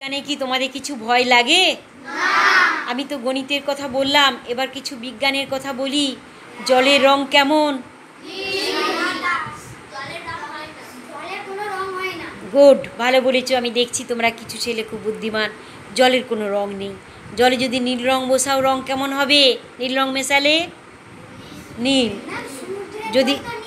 এখানে কি তোমাদের কিছু ভয় লাগে? আমি তো গণিতের কথা বললাম, এবার কিছু বিজ্ঞানের কথা বলি। জলের রং কেমন? গুড, ভালো বলেছো। আমি দেখছি তোমরা কিছু ছেলে খুব বুদ্ধিমান। জলের কোনো রং নেই। জলে যদি নীল রং বসাও রং কেমন হবে? নীল রং মেশালে নীল। যদি